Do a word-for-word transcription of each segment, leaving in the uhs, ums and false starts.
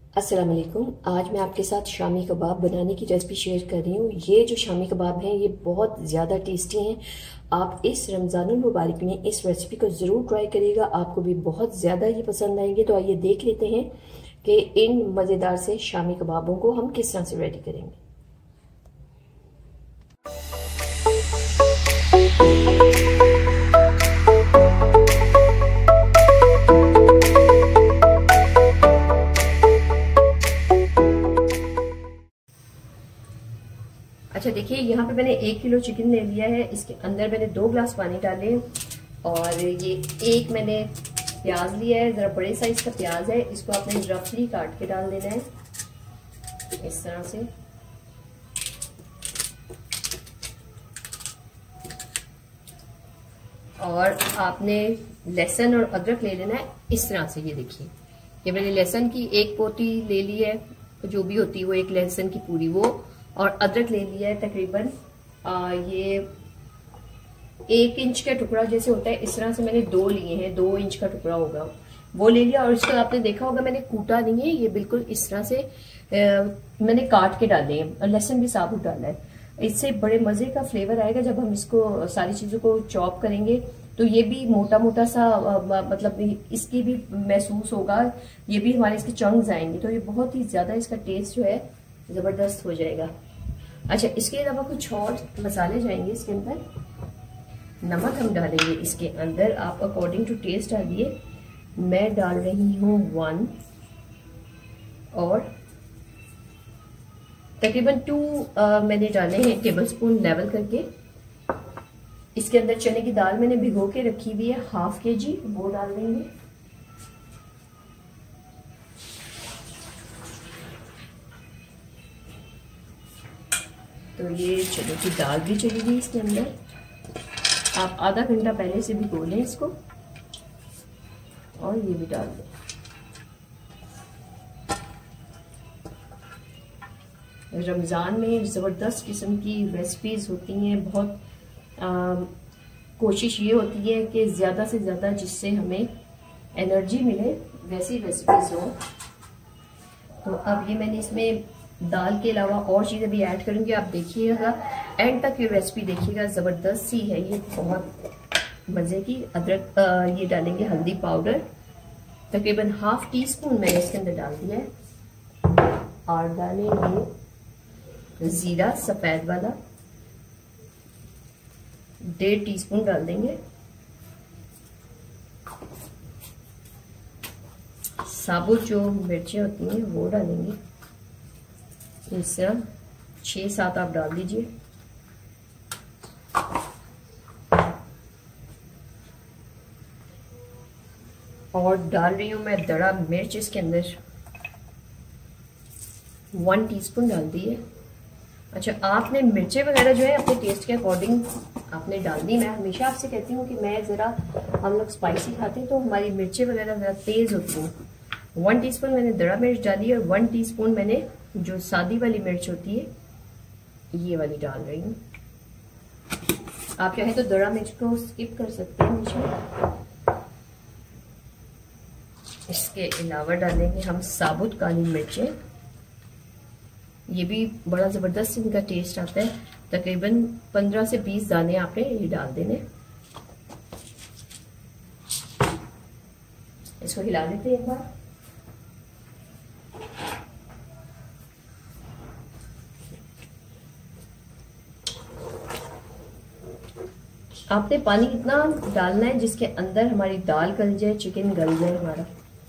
अस्सलाम वालेकुम। आज मैं आपके साथ शामी कबाब बनाने की रेसिपी शेयर कर रही हूँ। ये जो शामी कबाब हैं ये बहुत ज़्यादा टेस्टी हैं। आप इस रमज़ानुल मुबारक में इस रेसिपी को ज़रूर ट्राई करिएगा, आपको भी बहुत ज़्यादा ये पसंद आएंगे। तो आइए देख लेते हैं कि इन मज़ेदार से शामी कबाबों को हम किस तरह से रेडी करेंगे। अच्छा देखिए, यहाँ पे मैंने एक किलो चिकन ले लिया है। इसके अंदर मैंने दो ग्लास पानी डाले और ये एक मैंने प्याज लिया है, ज़रा बड़े साइज का प्याज है। इसको आपने रफली काट के डाल देना है इस तरह से। और आपने लहसुन और अदरक ले लेना है इस तरह से। ये देखिए, ये मैंने लहसुन की एक पोती ले ली है, जो भी होती है वो, एक लहसुन की पूरी वो। और अदरक ले लिया है तकरीबन आ, ये एक इंच का टुकड़ा जैसे होता है, इस तरह से मैंने दो लिए हैं, दो इंच का टुकड़ा होगा वो ले लिया। और इसको आपने देखा होगा मैंने कूटा नहीं है, ये बिल्कुल इस तरह से आ, मैंने काट के डाले हैं। और लहसुन भी साबुत डाला है। इससे बड़े मजे का फ्लेवर आएगा जब हम इसको सारी चीजों को चॉप करेंगे। तो ये भी मोटा मोटा सा आ, मतलब इसकी भी महसूस होगा, ये भी हमारे इसके चंक्स आएंगे। तो ये बहुत ही ज्यादा इसका टेस्ट जो है जबरदस्त हो जाएगा। अच्छा, इसके अलावा कुछ और मसाले जाएंगे इसके अंदर। नमक हम डालेंगे इसके अंदर, आप अकॉर्डिंग टू टेस्ट डालिए। मैं डाल रही हूँ वन, और तकरीबन टू मैंने डाले हैं टेबल स्पून लेवल करके। इसके अंदर चने की दाल मैंने भिगो के रखी हुई है हाफ के जी, वो डाल देंगे। तो ये चने की दाल भी चली गई इसके अंदर। आप आधा घंटा पहले से भिगो लें इसको, और ये भी डाल दें। रमज़ान में ज़बरदस्त किस्म की रेसिपीज होती हैं। बहुत आ, कोशिश ये होती है कि ज़्यादा से ज़्यादा जिससे हमें एनर्जी मिले वैसी रेसिपीज हो। तो अब ये मैंने इसमें दाल के अलावा और चीज़ें भी ऐड करूंगी। आप देखिएगा, एंड तक ये रेसिपी देखिएगा, ज़बरदस्त सी है ये, बहुत मज़े की। अदरक आ, ये डालेंगे हल्दी पाउडर, तकरीबन हाफ टी स्पून मैंने इसके अंदर डाल दिया है। और डालेंगे ज़ीरा सफ़ेद वाला, डेढ़ टी स्पून डाल देंगे। साबुत जो मिर्चें होती हैं वो डालेंगे, इस तरह छः सात आप डाल दीजिए। और डाल रही हूँ मैं दड़ा मिर्च इसके अंदर, वन टीस्पून डाल दी है। अच्छा, आपने मिर्चें वगैरह जो है अपने टेस्ट के अकॉर्डिंग आपने डाल दी। मैं हमेशा आपसे कहती हूँ कि मैं ज़रा, हम लोग स्पाइसी खाते हैं तो हमारी मिर्चें वगैरह ज़रा तेज़ होती हैं। वन टीस्पून मैंने दड़ा मिर्च डाली, और वन टीस्पून मैंने जो सादी वाली मिर्च होती है ये वाली डाल रही हूँ। आप चाहे तो दड़ा मिर्च को स्किप कर सकते हैं मुझे। इसके अलावा डालेंगे हम साबुत काली मिर्चें, ये भी बड़ा ज़बरदस्त इनका टेस्ट आता है। तकरीबन पंद्रह से बीस दाने आपने ये डाल देने। इसको हिला देते हैं एक बार। आपने पानी कितना डालना है जिसके अंदर हमारी दाल गल जाए, चिकन गल जाए हमारा।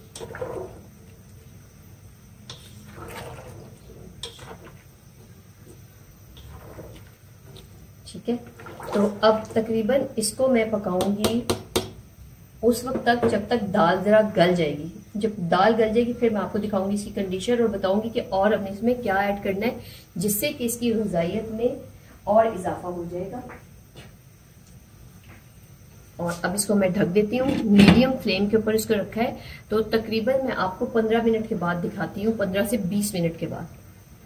ठीक है, तो अब तकरीबन इसको मैं पकाऊंगी उस वक्त तक जब तक दाल जरा गल जाएगी। जब दाल गल जाएगी फिर मैं आपको दिखाऊंगी इसकी कंडीशन, और बताऊंगी कि और हमने इसमें क्या ऐड करना है जिससे कि इसकी ग़िज़ाइयत में और इजाफा हो जाएगा। और अब इसको मैं ढक देती हूँ, मीडियम फ्लेम के ऊपर इसको रखा है। तो तकरीबन मैं आपको पंद्रह मिनट के बाद दिखाती हूँ, पंद्रह से बीस मिनट के बाद।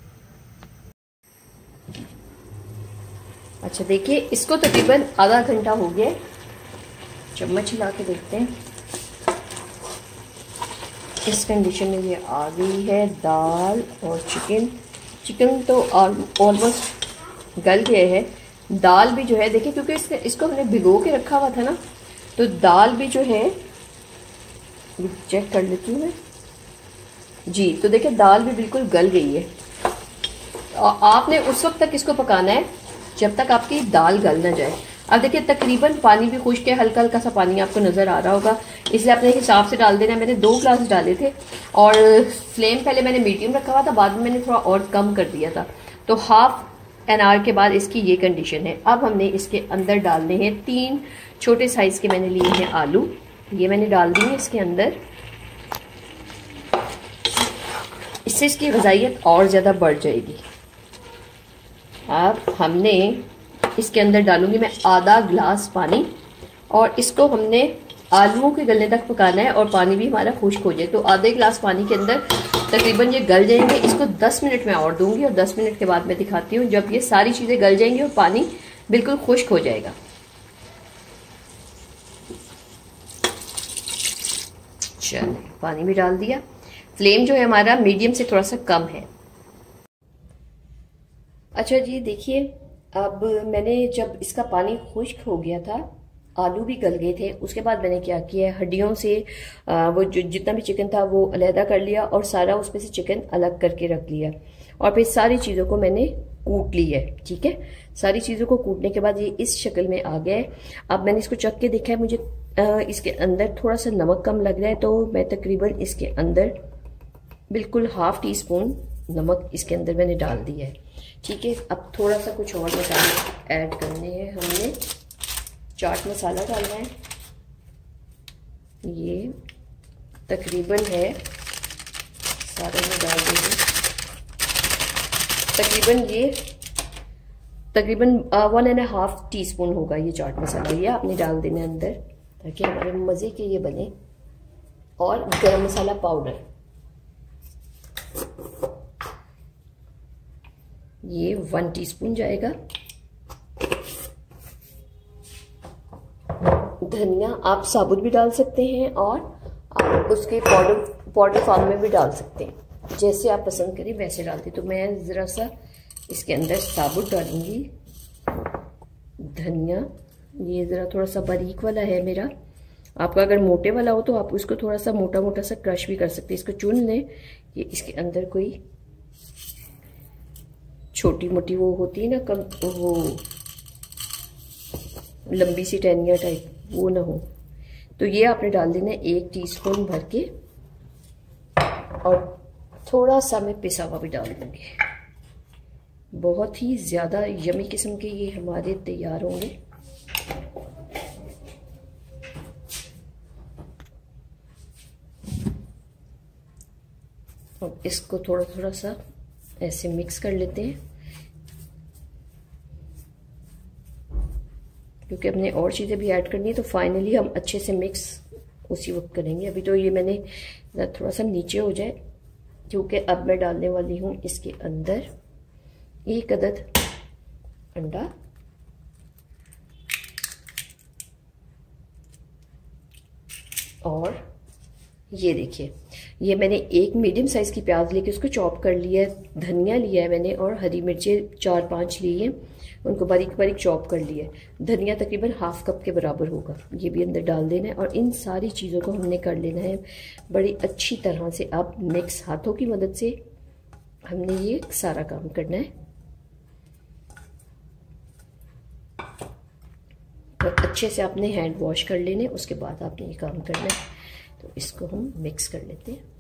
अच्छा देखिए, इसको तकरीबन आधा घंटा हो गया। चम्मच हिला के देखते हैं। इस कंडीशन में ये आ गई है दाल और चिकन। चिकन तो ऑलमोस्ट गल गए हैं। दाल भी जो है देखिए, क्योंकि इसने इसको हमने भिगो के रखा हुआ था ना, तो दाल भी जो है चेक कर लेती हूँ मैं जी। तो देखिए दाल भी बिल्कुल गल गई है। आपने उस वक्त तक इसको पकाना है जब तक आपकी दाल गल ना जाए। अब देखिए तकरीबन पानी भी खुश्क है, हल्का हल्का सा पानी आपको नज़र आ रहा होगा, इसलिए अपने हिसाब से डाल देना। मैंने दो ग्लास डाले थे और फ्लेम पहले मैंने मीडियम रखा हुआ था, बाद में मैंने थोड़ा और कम कर दिया था। तो हाफ एन आवर के बाद इसकी ये कंडीशन है। अब हमने इसके अंदर डालने हैं तीन छोटे साइज के मैंने लिए हैं आलू, ये मैंने डाल दिए इसके अंदर। इससे इसकी ग़िज़ाइयत और ज़्यादा बढ़ जाएगी। अब हमने इसके अंदर डालूंगी मैं आधा ग्लास पानी और इसको हमने आलूओं के गलने तक पकाना है और पानी भी हमारा खुश्क हो जाए। तो आधे ग्लास पानी के अंदर तकरीबन ये गल जाएंगे। इसको दस मिनट में और दूंगी और दस मिनट के बाद मैं दिखाती हूँ जब ये सारी चीज़ें गल जाएंगी और पानी बिल्कुल खुश्क हो जाएगा। चलिए पानी भी डाल दिया। फ्लेम जो है हमारा मीडियम से थोड़ा सा कम है। अच्छा जी देखिए, अब मैंने जब इसका पानी खुश्क हो गया था, आलू भी गल गए थे, उसके बाद मैंने क्या किया, हड्डियों से आ, वो जो जितना भी चिकन था वो अलहदा कर लिया और सारा उसमें से चिकन अलग करके रख लिया और फिर सारी चीज़ों को मैंने कूट ली है। ठीक है, सारी चीज़ों को कूटने के बाद ये इस शक्ल में आ गया है। अब मैंने इसको चख के देखा है, मुझे आ, इसके अंदर थोड़ा सा नमक कम लग रहा है, तो मैं तकरीबन इसके अंदर बिल्कुल हाफ टी स्पून नमक इसके अंदर मैंने डाल दिया है। ठीक है, अब थोड़ा सा कुछ और मसाले ऐड करने हैं। हमने चाट मसाला डालना है, ये तकरीबन है सारा में डाल देंगे। तकरीबन ये तकरीबन one and half teaspoon होगा ये चाट मसाला, ये आपने डाल देना अंदर ताकि हमारे मज़े के ये बने। और गरम मसाला पाउडर ये वन टीस्पून जाएगा। धनिया आप साबुत भी डाल सकते हैं और आप उसके पाउडर पाउडर फॉर्म में भी डाल सकते हैं, जैसे आप पसंद करें वैसे डालते। तो मैं ज़रा सा इसके अंदर साबुत डालूंगी धनिया। ये ज़रा थोड़ा सा बारीक वाला है मेरा, आपका अगर मोटे वाला हो तो आप उसको थोड़ा सा मोटा मोटा सा क्रश भी कर सकते हैं। इसको चुन लें। ये इसके अंदर कोई छोटी मोटी वो होती है ना, कम वो लंबी सी टहनियाँ टाइप, वो ना हो। तो ये आपने डाल देना एक टीस्पून भर के और थोड़ा सा मैं पिसा हुआ भी डाल दूंगी। बहुत ही ज़्यादा यमी किस्म के ये हमारे तैयार होंगे। अब इसको थोड़ा थोड़ा सा ऐसे मिक्स कर लेते हैं, क्योंकि हमने और चीज़ें भी ऐड करनी है, तो फाइनली हम अच्छे से मिक्स उसी वक्त करेंगे। अभी तो ये मैंने थोड़ा सा नीचे हो जाए, क्योंकि अब मैं डालने वाली हूँ इसके अंदर एक अदद अंडा और ये देखिए, ये मैंने एक मीडियम साइज़ की प्याज लेके उसको चॉप कर लिया है, धनिया लिया है मैंने और हरी मिर्चें चार पांच ली हैं, उनको बारीक बारीक चॉप कर लिया है। धनिया तकरीबन हाफ कप के बराबर होगा, ये भी अंदर डाल देना है और इन सारी चीज़ों को हमने कर लेना है बड़ी अच्छी तरह से। अब मिक्स हाथों की मदद से हमने ये सारा काम करना है और अच्छे से आपने हैंड वॉश कर लेने, उसके बाद आपने ये काम करना है। तो इसको हम मिक्स कर लेते हैं।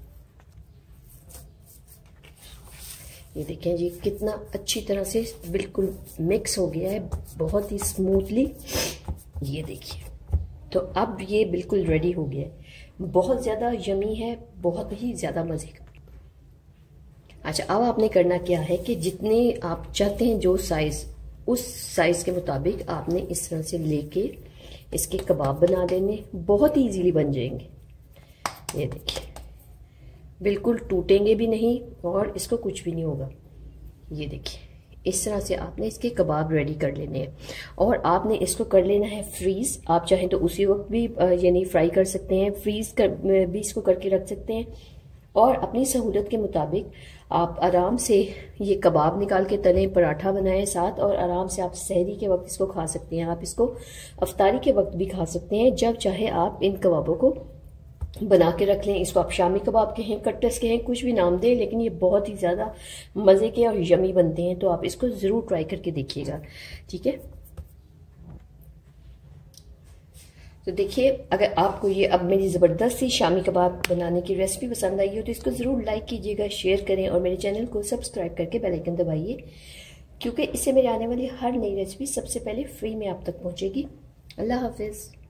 ये देखें जी कितना अच्छी तरह से बिल्कुल मिक्स हो गया है, बहुत ही स्मूथली। ये देखिए, तो अब ये बिल्कुल रेडी हो गया है। बहुत ज़्यादा यमी है, बहुत ही ज़्यादा मज़े का। अच्छा, अब आपने करना क्या है कि जितने आप चाहते हैं जो साइज़, उस साइज़ के मुताबिक आपने इस तरह से लेके इसके कबाब बना देने, बहुत ही इजीली बन जाएंगे। ये देखिए, बिल्कुल टूटेंगे भी नहीं और इसको कुछ भी नहीं होगा। ये देखिए, इस तरह से आपने इसके कबाब रेडी कर लेने हैं और आपने इसको कर लेना है फ्रीज़। आप चाहें तो उसी वक्त भी यानी फ्राई कर सकते हैं, फ्रीज़ कर भी इसको करके रख सकते हैं और अपनी सहूलत के मुताबिक आप आराम से ये कबाब निकाल के तलें, पराठा बनाएं साथ और आराम से आप सहरी के वक्त इसको खा सकते हैं। आप इसको अफ्तारी के वक्त भी खा सकते हैं, जब चाहे आप इन कबाबों को बना के रख लें। इसको आप शामी कबाब कहें, कट्टस कहें, कुछ भी नाम दें, लेकिन ये बहुत ही ज़्यादा मज़े के और यमी बनते हैं। तो आप इसको ज़रूर ट्राई करके देखिएगा, ठीक है। तो देखिए, अगर आपको ये अब मेरी ज़बरदस्त सी शामी कबाब बनाने की रेसिपी पसंद आई हो तो इसको ज़रूर लाइक कीजिएगा, शेयर करें और मेरे चैनल को सब्सक्राइब करके बेल आइकन दबाइए, क्योंकि इससे मेरे आने वाली हर नई रेसिपी सबसे पहले फ्री में आप तक पहुँचेगी। अल्लाह हाफिज़।